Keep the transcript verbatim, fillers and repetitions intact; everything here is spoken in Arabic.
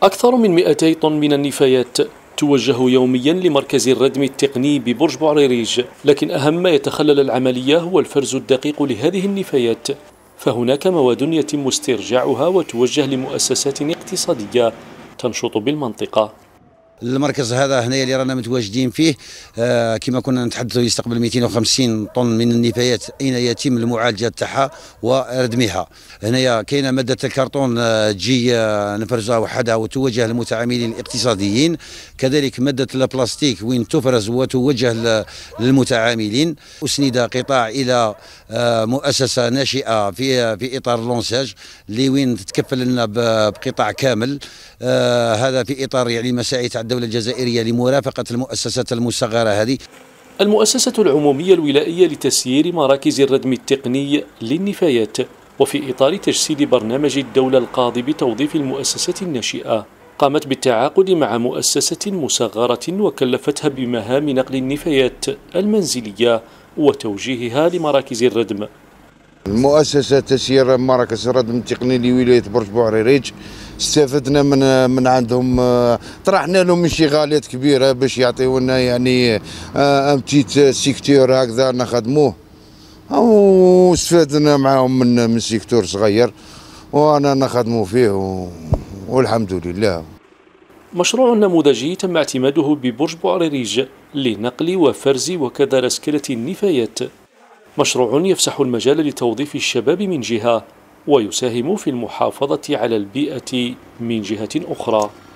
أكثر من مئتي طن من النفايات توجه يوميا لمركز الردم التقني ببرج بوعريريج، لكن أهم ما يتخلل العملية هو الفرز الدقيق لهذه النفايات، فهناك مواد يتم استرجاعها وتوجه لمؤسسات اقتصادية تنشط بالمنطقة. المركز هذا هنايا اللي رانا متواجدين فيه آه كما كنا نتحدثوا يستقبل مئتين وخمسين طن من النفايات اين يتم المعالجه تاعها وردمها. هنايا كاينه ماده الكرتون آه تجي آه نفرزها وحدها وتوجه للمتعاملين الاقتصاديين، كذلك ماده البلاستيك وين تفرز وتوجه للمتعاملين. اسند قطاع الى آه مؤسسه ناشئه في في اطار لونساج اللي وين تتكفل لنا بقطاع كامل. آه هذا في اطار يعني مساعي تاع الدولة الجزائرية لمرافقة المؤسسات المصغرة هذه. المؤسسة العمومية الولائية لتسيير مراكز الردم التقني للنفايات، وفي إطار تجسيد برنامج الدولة القاضي بتوظيف المؤسسات الناشئة، قامت بالتعاقد مع مؤسسة مصغرة وكلفتها بمهام نقل النفايات المنزلية وتوجيهها لمراكز الردم. المؤسسة تسيير مراكز الردم التقني لولاية برج بوعريريج استفدنا من من عندهم، طرحنا لهم انشغالات كبيره باش يعطيونا يعني ان بتيت سيكتور هكذا نخدموه، واستفدنا معاهم من من سيكتور صغير وانا نخدموا فيه والحمد لله. مشروع نموذجي تم اعتماده ببرج بوعريريج لنقل وفرز وكذا رسكلة النفايات، مشروع يفسح المجال لتوظيف الشباب من جهة ويساهم في المحافظة على البيئة من جهة أخرى.